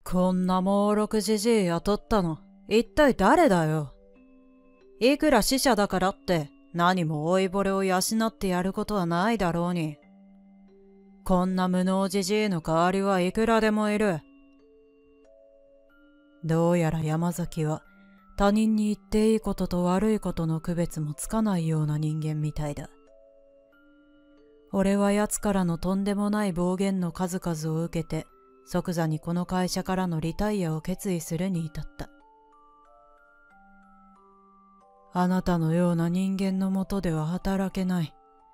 こんな猛録じじい雇ったの、一体誰だよ。いくら死者だからって、何も老いぼれを養ってやることはないだろうに。こんな無能じじいの代わりはいくらでもいる。どうやら山崎は、他人に言っていいことと悪いことの区別もつかないような人間みたいだ。俺は奴からのとんでもない暴言の数々を受けて、即座にこの会社からのリタイアを決意するに至った。あなたのような人間のもとでは働けない。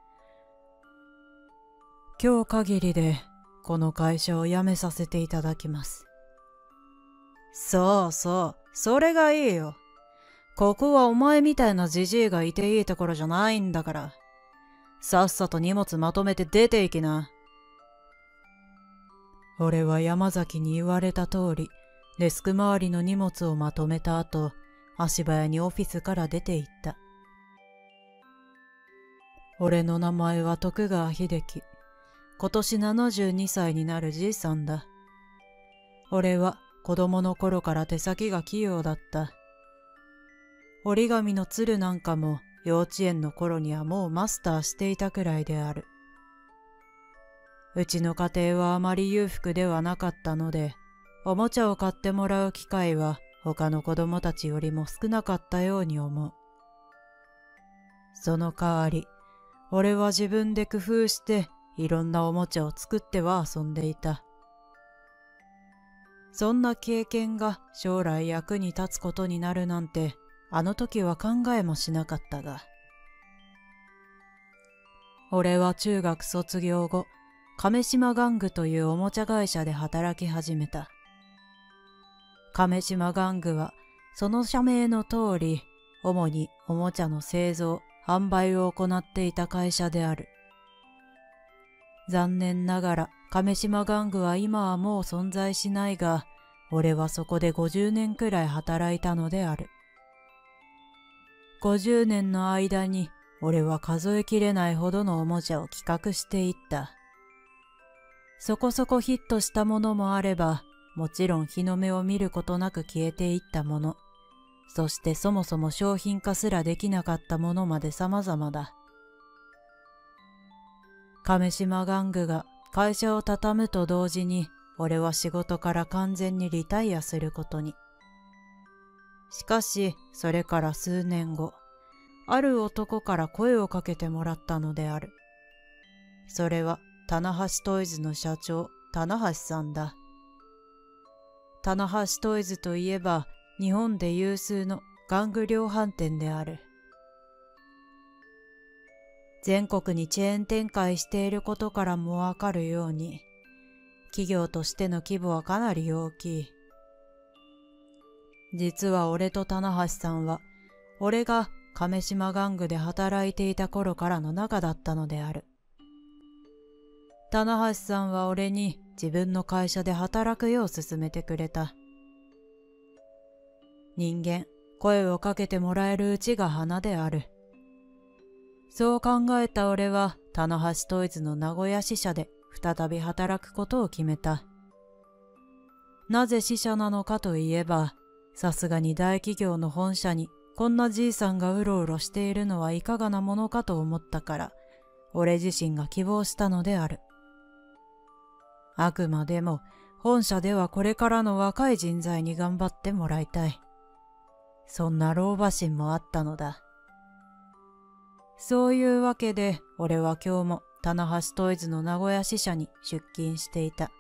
今日限りでこの会社を辞めさせていただきます。そうそう、それがいいよ。ここはお前みたいなじじいがいていいところじゃないんだから。さっさと荷物まとめて出て行きな。俺は山崎に言われた通り、デスク周りの荷物をまとめた後、足早にオフィスから出て行った。俺の名前は徳川秀樹。今年72歳になるじいさんだ。俺は子供の頃から手先が器用だった。折り紙の鶴なんかも幼稚園の頃にはもうマスターしていたくらいである。うちの家庭はあまり裕福ではなかったので、おもちゃを買ってもらう機会は他の子供たちよりも少なかったように思う。その代わり、俺は自分で工夫していろんなおもちゃを作っては遊んでいた。そんな経験が将来役に立つことになるなんて、あの時は考えもしなかったが。俺は中学卒業後、亀島玩具というおもちゃ会社で働き始めた。亀島玩具は、その社名の通り、主におもちゃの製造、販売を行っていた会社である。残念ながら、亀島玩具は今はもう存在しないが、俺はそこで50年くらい働いたのである。50年の間に、俺は数えきれないほどのおもちゃを企画していった。そこそこヒットしたものもあれば、もちろん日の目を見ることなく消えていったもの、そしてそもそも商品化すらできなかったものまで様々だ。亀島玩具が会社を畳むと同時に、俺は仕事から完全にリタイアすることに。しかし、それから数年後、ある男から声をかけてもらったのである。それは、棚橋トイズの社長、棚橋さんだ。棚橋トイズといえば、日本で有数の玩具量販店である。全国にチェーン展開していることからもわかるように、企業としての規模はかなり大きい。実は俺と棚橋さんは、俺が亀島玩具で働いていた頃からの仲だったのである。棚橋さんは俺に自分の会社で働くよう勧めてくれた。人間、声をかけてもらえるうちが花である。そう考えた俺は、棚橋トイズの名古屋支社で再び働くことを決めた。なぜ支社なのかといえば、さすがに大企業の本社にこんなじいさんがうろうろしているのはいかがなものかと思ったから、俺自身が希望したのである。あくまでも本社ではこれからの若い人材に頑張ってもらいたい。そんな老婆心もあったのだ。そういうわけで俺は今日も棚橋トイズの名古屋支社に出勤していた。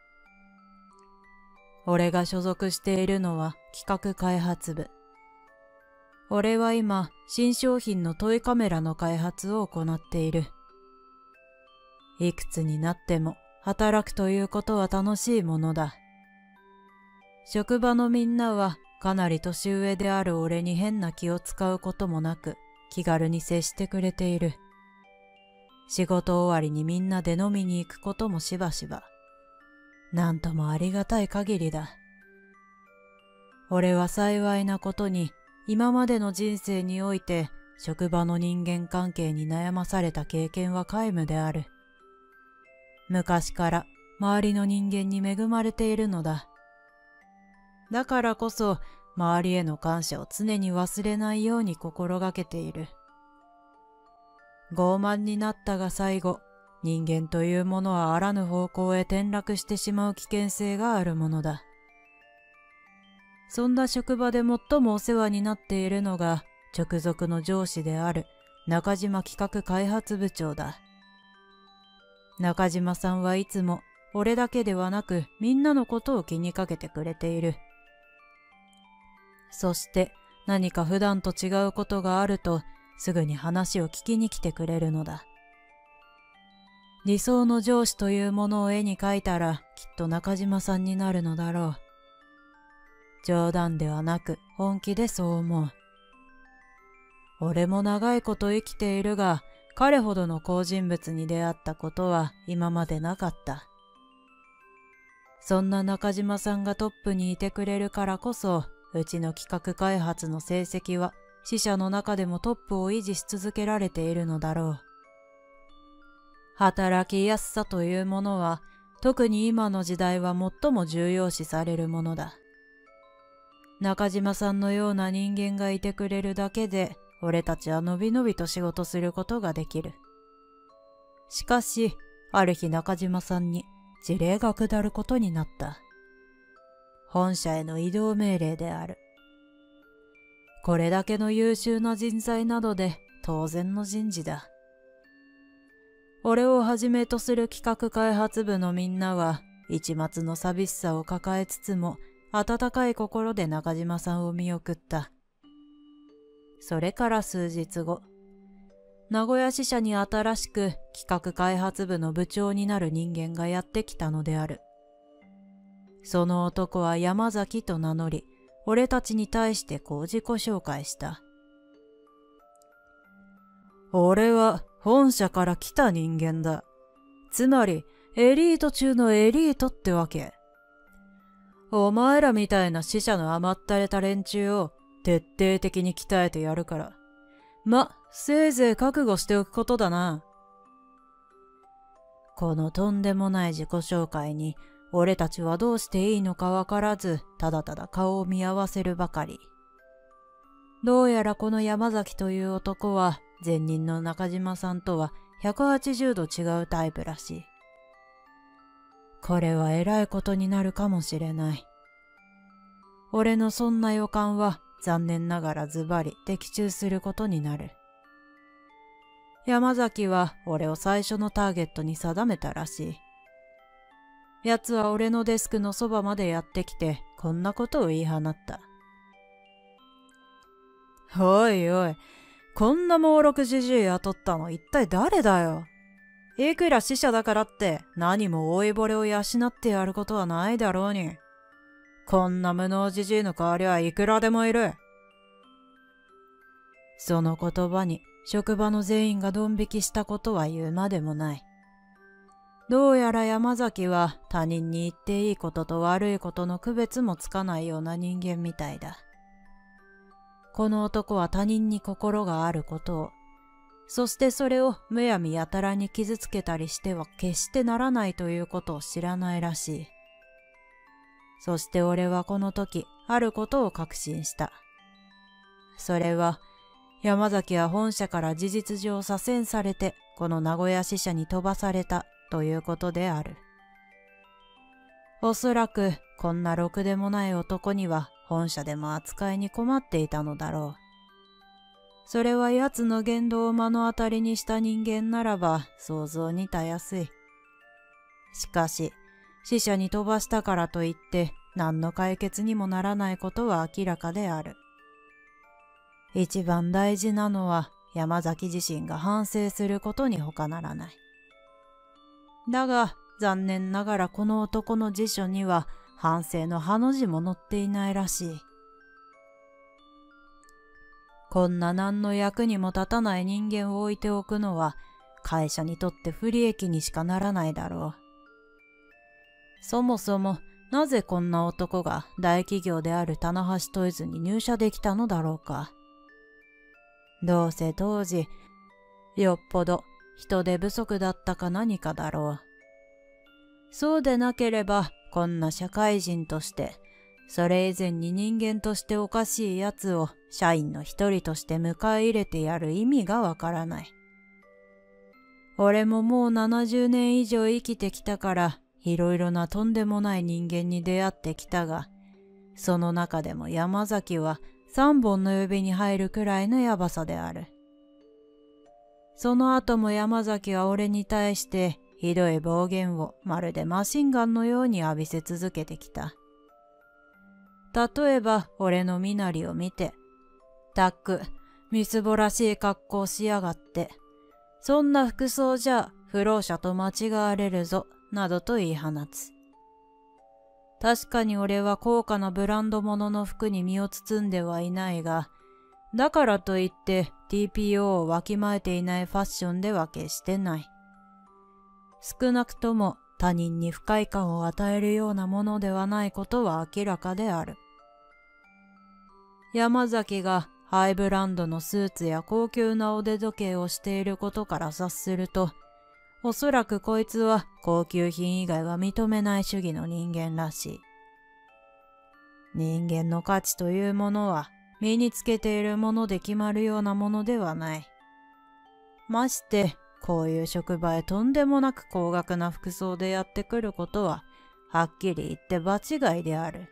俺が所属しているのは企画開発部。俺は今新商品のトイカメラの開発を行っている。いくつになっても働くということは楽しいものだ。職場のみんなはかなり年上である俺に変な気を使うこともなく気軽に接してくれている。仕事終わりにみんなで飲みに行くこともしばしば。なんともありがたい限りだ。俺は幸いなことに今までの人生において職場の人間関係に悩まされた経験は皆無である。昔から周りの人間に恵まれているのだ。 だからこそ周りへの感謝を常に忘れないように心がけている。傲慢になったが最後、人間というものはあらぬ方向へ転落してしまう危険性があるものだ。そんな職場で最もお世話になっているのが直属の上司である中島企画開発部長だ。中島さんはいつも俺だけではなくみんなのことを気にかけてくれている。そして何か普段と違うことがあるとすぐに話を聞きに来てくれるのだ。理想の上司というものを絵に描いたらきっと中島さんになるのだろう。冗談ではなく本気でそう思う。俺も長いこと生きているが、彼ほどの好人物に出会ったことは今までなかった。そんな中島さんがトップにいてくれるからこそ、うちの企画開発の成績は支社の中でもトップを維持し続けられているのだろう。働きやすさというものは、特に今の時代は最も重要視されるものだ。中島さんのような人間がいてくれるだけで、俺たちはのびのびと仕事することができる。しかし、ある日中島さんに辞令が下ることになった。本社への異動命令である。これだけの優秀な人材などで当然の人事だ。俺をはじめとする企画開発部のみんなは一抹の寂しさを抱えつつも温かい心で中島さんを見送った。それから数日後、名古屋支社に新しく企画開発部の部長になる人間がやってきたのである。その男は山崎と名乗り、俺たちに対してこう自己紹介した。俺は本社から来た人間だ。つまりエリート中のエリートってわけ。お前らみたいな支社の甘ったれた連中を徹底的に鍛えてやるから。せいぜい覚悟しておくことだな。このとんでもない自己紹介に、俺たちはどうしていいのかわからず、ただただ顔を見合わせるばかり。どうやらこの山崎という男は、前任の中島さんとは180度違うタイプらしい。これはえらいことになるかもしれない。俺のそんな予感は、残念ながらズバリ的中することになる。山崎は俺を最初のターゲットに定めたらしい。奴は俺のデスクのそばまでやってきてこんなことを言い放った。おいおい、こんな猛録じじい雇ったの一体誰だよ。いくら死者だからって何も老いぼれを養ってやることはないだろうに。こんな無能じじいの代わりはいくらでもいる。その言葉に職場の全員がドン引きしたことは言うまでもない。どうやら山崎は他人に言っていいことと悪いことの区別もつかないような人間みたいだ。この男は他人に心があることを、そしてそれをむやみやたらに傷つけたりしては決してならないということを知らないらしい。そして俺はこの時、あることを確信した。それは、山崎は本社から事実上左遷されて、この名古屋支社に飛ばされたということである。おそらく、こんなろくでもない男には、本社でも扱いに困っていたのだろう。それは奴の言動を目の当たりにした人間ならば、想像にたやすい。しかし、支社に飛ばしたからといって何の解決にもならないことは明らかである。一番大事なのは山崎自身が反省することに他ならない。だが残念ながらこの男の辞書には反省のハの字も載っていないらしい。こんな何の役にも立たない人間を置いておくのは会社にとって不利益にしかならないだろう。そもそもなぜこんな男が大企業である棚橋トイズに入社できたのだろうか。どうせ当時よっぽど人手不足だったか何かだろう。そうでなければこんな社会人としてそれ以前に人間としておかしいやつを社員の一人として迎え入れてやる意味がわからない。俺ももう70年以上生きてきたから、いろいろなとんでもない人間に出会ってきたが、その中でも山崎は3本の指に入るくらいのヤバさである。その後も山崎は俺に対してひどい暴言をまるでマシンガンのように浴びせ続けてきた。例えば俺の身なりを見て、たっく、みすぼらしい格好しやがって、そんな服装じゃ不老者と間違われるぞ、などと言い放つ。確かに俺は高価なブランド物の服に身を包んではいないが、だからといって TPO をわきまえていないファッションでは決してない。少なくとも他人に不快感を与えるようなものではないことは明らかである。山崎がハイブランドのスーツや高級な腕時計をしていることから察すると、おそらくこいつは高級品以外は認めない主義の人間らしい。人間の価値というものは身につけているもので決まるようなものではない。まして、こういう職場へとんでもなく高額な服装でやってくることは、はっきり言って場違いである。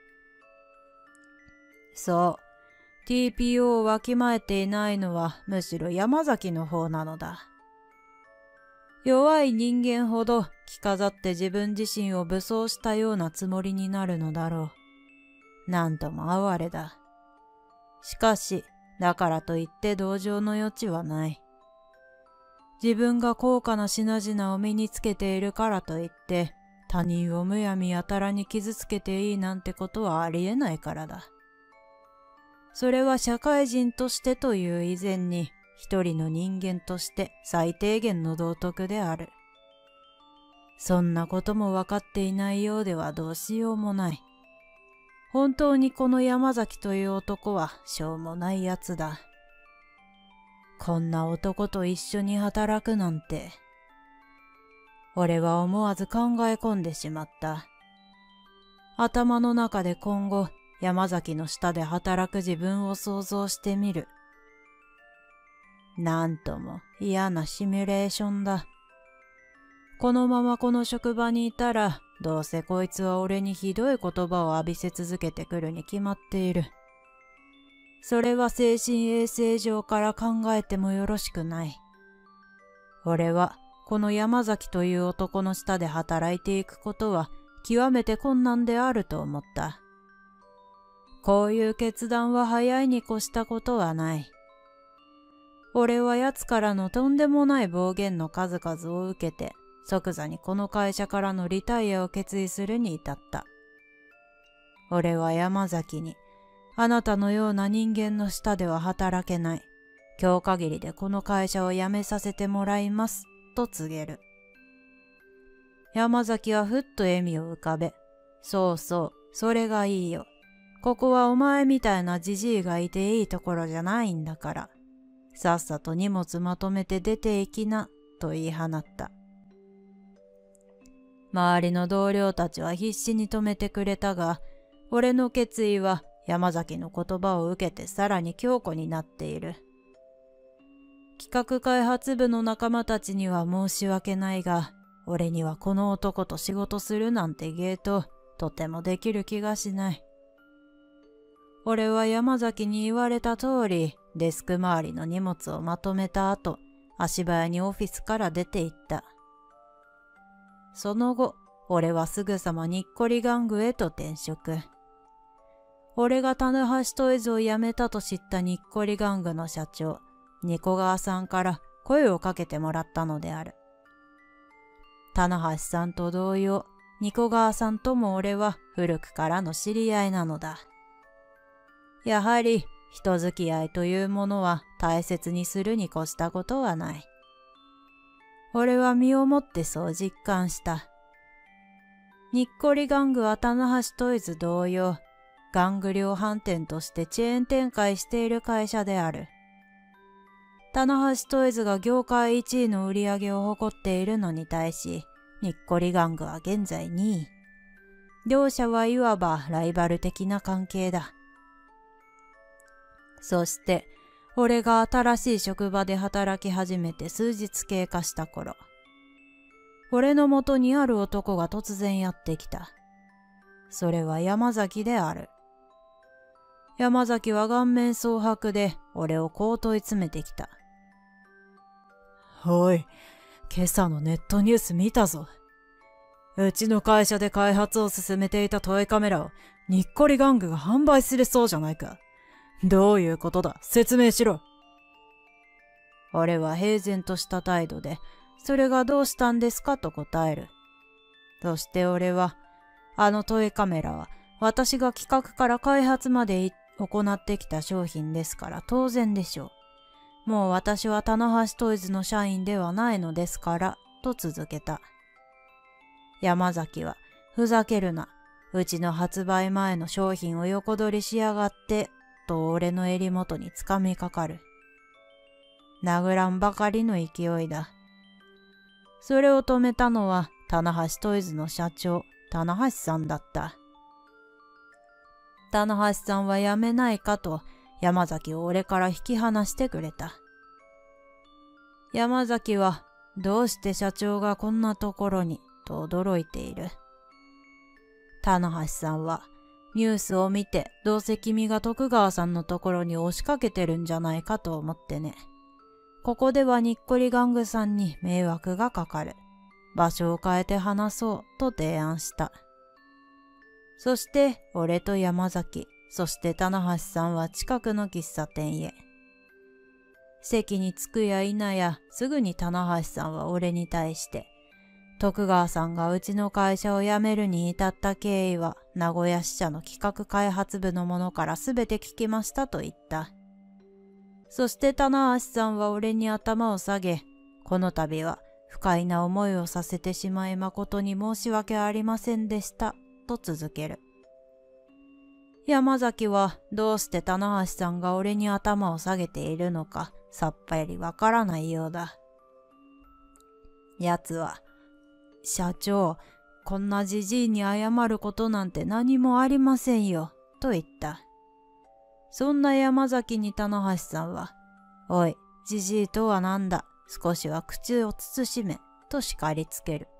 そう、TPO をわきまえていないのはむしろ山崎の方なのだ。弱い人間ほど着飾って自分自身を武装したようなつもりになるのだろう。なんとも哀れだ。しかし、だからといって同情の余地はない。自分が高価な品々を身につけているからといって、他人をむやみやたらに傷つけていいなんてことはありえないからだ。それは社会人としてという以前に、一人の人間として最低限の道徳である。そんなことも分かっていないようではどうしようもない。本当にこの山崎という男はしょうもないやつだ。こんな男と一緒に働くなんて。俺は思わず考え込んでしまった。頭の中で今後、山崎の下で働く自分を想像してみる。なんとも嫌なシミュレーションだ。このままこの職場にいたら、どうせこいつは俺にひどい言葉を浴びせ続けてくるに決まっている。それは精神衛生上から考えてもよろしくない。俺はこの山崎という男の下で働いていくことは極めて困難であると思った。こういう決断は早いに越したことはない。俺は奴からのとんでもない暴言の数々を受けて、即座にこの会社からのリタイアを決意するに至った。俺は山崎に、あなたのような人間の下では働けない。今日限りでこの会社を辞めさせてもらいます。と告げる。山崎はふっと笑みを浮かべ、そうそう、それがいいよ。ここはお前みたいなじじいがいていいところじゃないんだから。さっさと荷物まとめて出て行きな、と言い放った。周りの同僚たちは必死に止めてくれたが、俺の決意は山崎の言葉を受けてさらに強固になっている。企画開発部の仲間たちには申し訳ないが、俺にはこの男と仕事するなんて芸当、とてもできる気がしない。俺は山崎に言われた通り、デスク周りの荷物をまとめた後、足早にオフィスから出て行った。その後、俺はすぐさまにっこり玩具へと転職。俺が棚橋トイズを辞めたと知ったにっこり玩具の社長、ニコ川さんから声をかけてもらったのである。棚橋さんと同様、ニコ川さんとも俺は古くからの知り合いなのだ。やはり人付き合いというものは大切にするに越したことはない。俺は身をもってそう実感した。にっこり玩具は棚橋トイズ同様、玩具量販店としてチェーン展開している会社である。棚橋トイズが業界1位の売り上げを誇っているのに対し、にっこり玩具は現在2位。 両者はいわばライバル的な関係だ。そして、俺が新しい職場で働き始めて数日経過した頃、俺のもとにある男が突然やってきた。それは山崎である。山崎は顔面蒼白で俺をこう問い詰めてきた。おい、今朝のネットニュース見たぞ。うちの会社で開発を進めていたトイカメラをにっこり玩具が販売するそうじゃないか。どういうことだ、説明しろ。俺は平然とした態度で、それがどうしたんですかと答える。そして俺は、あのトイカメラは私が企画から開発まで行ってきた商品ですから当然でしょう。もう私は棚橋トイズの社員ではないのですから、と続けた。山崎は、ふざけるな。うちの発売前の商品を横取りしやがって、と俺の襟元につかみかかる。殴らんばかりの勢いだ。それを止めたのは、棚橋トイズの社長、棚橋さんだった。棚橋さんはやめないかと、山崎を俺から引き離してくれた。山崎は、どうして社長がこんなところに、と驚いている。棚橋さんは、ニュースを見て、どうせ君が徳川さんのところに押しかけてるんじゃないかと思ってね。ここではにっこり玩具さんに迷惑がかかる。場所を変えて話そうと提案した。そして、俺と山崎、そして棚橋さんは近くの喫茶店へ。席に着くや否や、すぐに棚橋さんは俺に対して、徳川さんがうちの会社を辞めるに至った経緯は、名古屋支社の企画開発部の者からすべて聞きましたと言った。そして棚橋さんは俺に頭を下げ、この度は不快な思いをさせてしまい誠に申し訳ありませんでした、と続ける。山崎はどうして棚橋さんが俺に頭を下げているのかさっぱりわからないようだ。奴は、社長、こんなじじいに謝ることなんて何もありませんよ、と言った。そんな山崎に棚橋さんは、おい、じじいとはなんだ、少しは口を慎め、と叱りつける。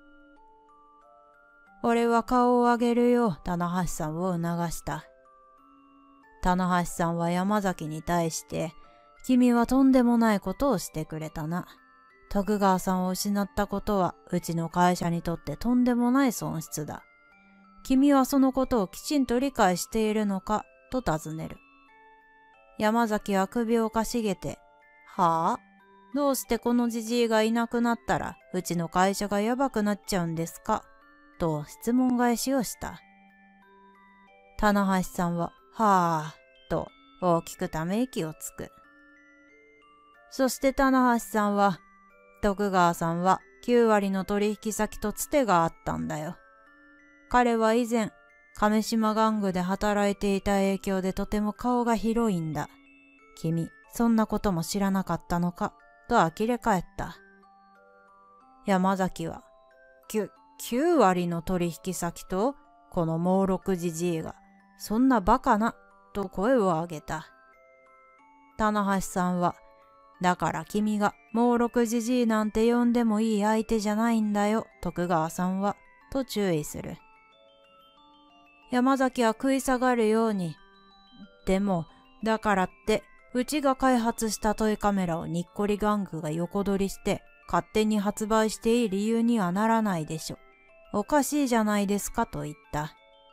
俺は顔を上げるよう棚橋さんを促した。棚橋さんは山崎に対して、君はとんでもないことをしてくれたな。徳川さんを失ったことはうちの会社にとってとんでもない損失だ。君はそのことをきちんと理解しているのかと尋ねる。山崎は首をかしげて、はあ？どうしてこのじじいがいなくなったらうちの会社がやばくなっちゃうんですかと質問返しをした。棚橋さんは、はあ、と大きくため息をつく。そして棚橋さんは、徳川さんは9割の取引先とつてがあったんだよ。彼は以前、亀島玩具で働いていた影響でとても顔が広いんだ。君、そんなことも知らなかったのかと呆れ返った。山崎は、9割の取引先と、この猛録じじいが、そんなバカな、と声を上げた。棚橋さんは、だから君が猛録じじいなんて呼んでもいい相手じゃないんだよ、徳川さんは、と注意する。山崎は食い下がるように、でも、だからって、うちが開発したトイカメラをにっこり玩具が横取りして、勝手に発売していい理由にはならないでしょ。おかしいじゃないですかと言った。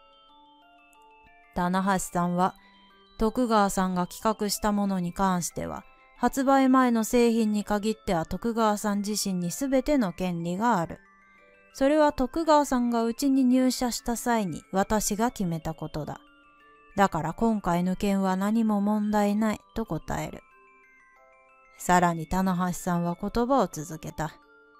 棚橋さんは、徳川さんが企画したものに関しては、発売前の製品に限っては徳川さん自身にすべての権利がある。それは徳川さんがうちに入社した際に私が決めたことだ。だから今回の件は何も問題ないと答える。さらに棚橋さんは言葉を続けた。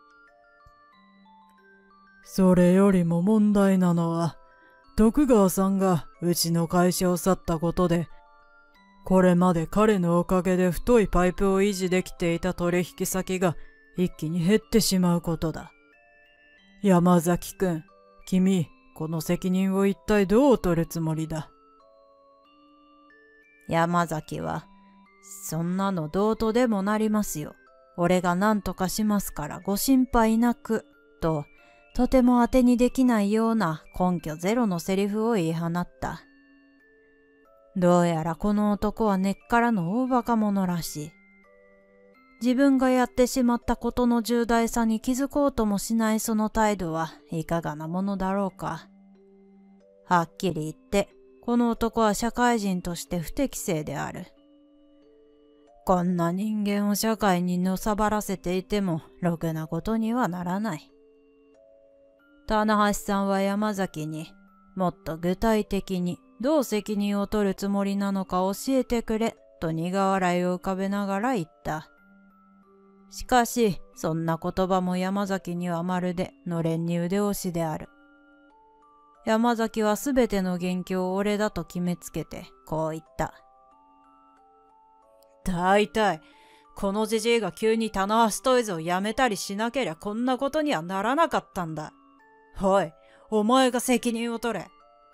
それよりも問題なのは、徳川さんがうちの会社を去ったことで、これまで彼のおかげで太いパイプを維持できていた取引先が一気に減ってしまうことだ。山崎くん、君、 この責任を一体どう取るつもりだ。山崎は、そんなのどうとでもなりますよ。俺が何とかしますからご心配なく、と、とても当てにできないような根拠ゼロのセリフを言い放った。どうやらこの男は根っからの大バカ者らしい。自分がやってしまったことの重大さに気づこうともしないその態度はいかがなものだろうか。はっきり言って、この男は社会人として不適正である。こんな人間を社会にのさばらせていてもろくなことにはならない。棚橋さんは山崎にもっと具体的にどう責任を取るつもりなのか教えてくれと苦笑いを浮かべながら言った。しかしそんな言葉も山崎にはまるでのれんに腕押しである。山崎はすべての元凶を俺だと決めつけてこう言った。だいたいこのじじいが急に棚橋トイズをやめたりしなけりゃこんなことにはならなかったんだ。おい、お前が責任を取れ。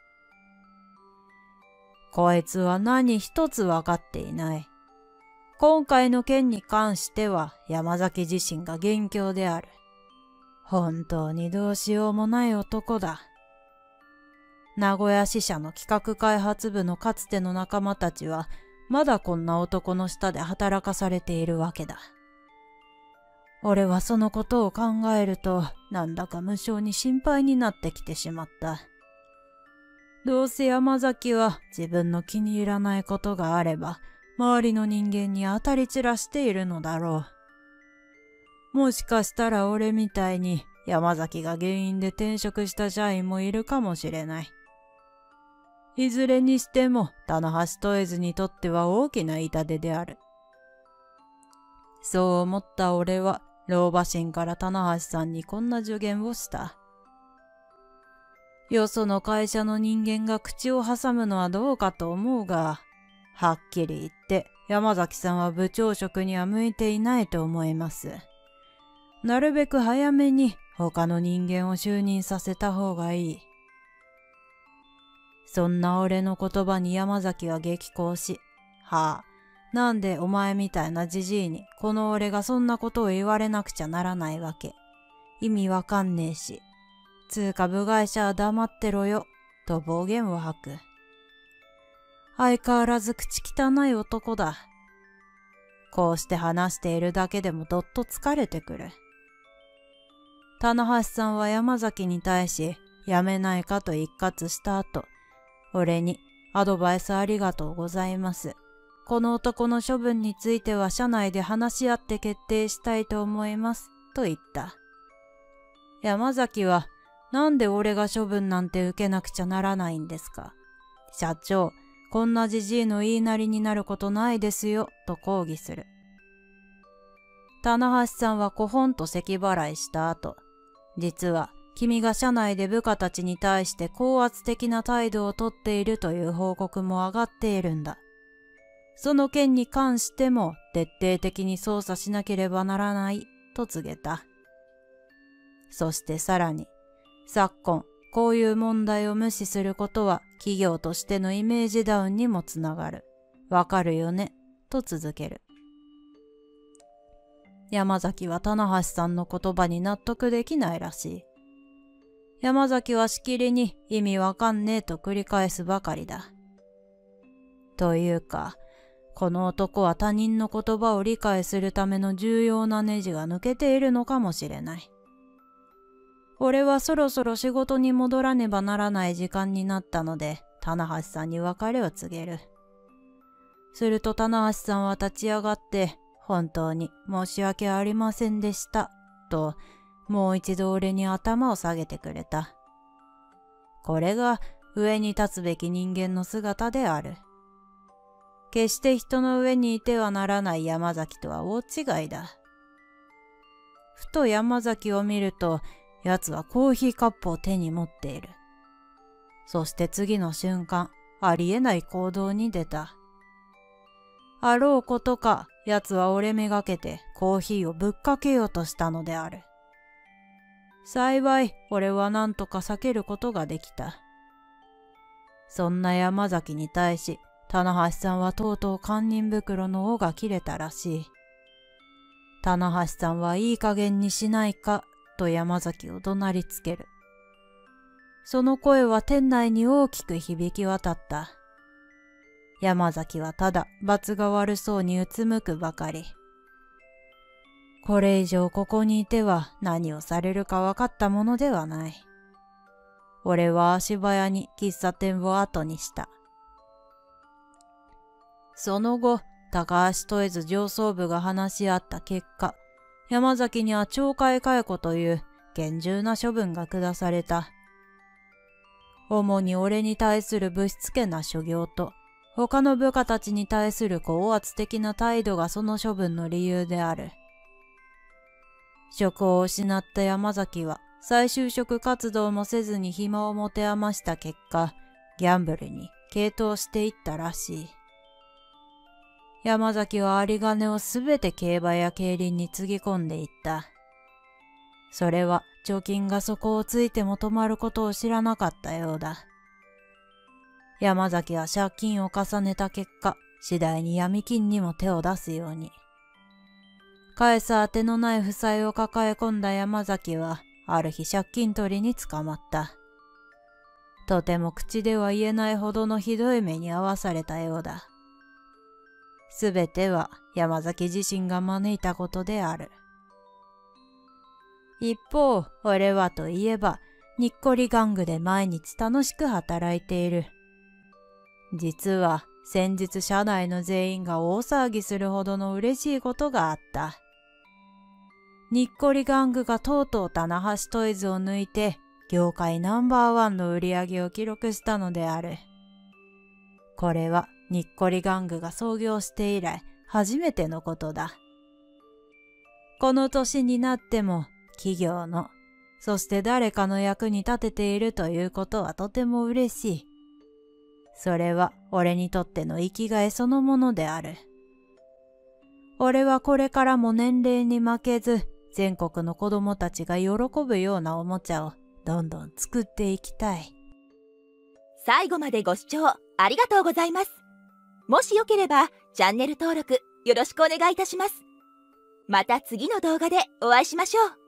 こいつは何一つ分かっていない。今回の件に関しては山崎自身が元凶である。本当にどうしようもない男だ。名古屋支社の企画開発部のかつての仲間たちはまだこんな男の下で働かされているわけだ。俺はそのことを考えるとなんだか無性に心配になってきてしまった。どうせ山崎は自分の気に入らないことがあれば周りの人間に当たり散らしているのだろう。もしかしたら俺みたいに山崎が原因で転職した社員もいるかもしれない。いずれにしても棚橋トイズにとっては大きな痛手である。そう思った俺は老婆心から棚橋さんにこんな助言をした。よその会社の人間が口を挟むのはどうかと思うが、はっきり言って山崎さんは部長職には向いていないと思います。なるべく早めに他の人間を就任させた方がいい。そんな俺の言葉に山崎は激高し、はあ、なんでお前みたいなじじいにこの俺がそんなことを言われなくちゃならないわけ。意味わかんねえし。つうか部外者は黙ってろよ、と暴言を吐く。相変わらず口汚い男だ。こうして話しているだけでもどっと疲れてくる。棚橋さんは山崎に対しやめないかと一喝した後、俺にアドバイスありがとうございます。この男の処分については社内で話し合って決定したいと思います、と言った。山崎は、なんで俺が処分なんて受けなくちゃならないんですか。社長、こんなじじいの言いなりになることないですよ、と抗議する。棚橋さんはこほんと咳払いした後、実は君が社内で部下たちに対して高圧的な態度をとっているという報告も上がっているんだ。その件に関しても徹底的に捜査しなければならないと告げた。そしてさらに、昨今こういう問題を無視することは企業としてのイメージダウンにもつながる。わかるよねと続ける。山崎は棚橋さんの言葉に納得できないらしい。山崎はしきりに意味わかんねえと繰り返すばかりだ。というか、この男は他人の言葉を理解するための重要なネジが抜けているのかもしれない。俺はそろそろ仕事に戻らねばならない時間になったので、棚橋さんに別れを告げる。すると棚橋さんは立ち上がって、本当に申し訳ありませんでした、と、もう一度俺に頭を下げてくれた。これが上に立つべき人間の姿である。決して人の上にいてはならない山崎とは大違いだ。ふと山崎を見ると、奴はコーヒーカップを手に持っている。そして次の瞬間、ありえない行動に出た。あろうことか、奴は俺めがけてコーヒーをぶっかけようとしたのである。 幸い俺は何とか避けることができた。そんな山崎に対し、棚橋さんはとうとう堪忍袋の緒が切れたらしい。棚橋さんはいい加減にしないかと山崎を怒鳴りつける。その声は店内に大きく響き渡った。山崎はただ罰が悪そうにうつむくばかり。これ以上ここにいては何をされるか分かったものではない。俺は足早に喫茶店を後にした。その後、高橋トイズ上層部が話し合った結果、山崎には懲戒解雇という厳重な処分が下された。主に俺に対するぶしつけな所業と、他の部下たちに対する高圧的な態度がその処分の理由である。職を失った山崎は再就職活動もせずに暇を持て余した結果、ギャンブルに傾倒していったらしい。山崎は有り金をすべて競馬や競輪につぎ込んでいった。それは貯金が底をついても止まることを知らなかったようだ。山崎は借金を重ねた結果、次第に闇金にも手を出すように。返す当てのない負債を抱え込んだ山崎は、ある日借金取りに捕まった。とても口では言えないほどのひどい目に遭わされたようだ。すべては山崎自身が招いたことである。一方、俺はといえば、にっこり玩具で毎日楽しく働いている。実は、先日社内の全員が大騒ぎするほどの嬉しいことがあった。にっこり玩具がとうとう棚橋トイズを抜いて、業界ナンバーワンの売り上げを記録したのである。これは、にっこり玩具が創業して以来初めてのことだ。この年になっても企業の、そして誰かの役に立てているということはとても嬉しい。それは俺にとっての生きがいそのものである。俺はこれからも年齢に負けず、全国の子供たちが喜ぶようなおもちゃをどんどん作っていきたい。 最後までご視聴ありがとうございます。もしよければチャンネル登録よろしくお願いいたします。また次の動画でお会いしましょう。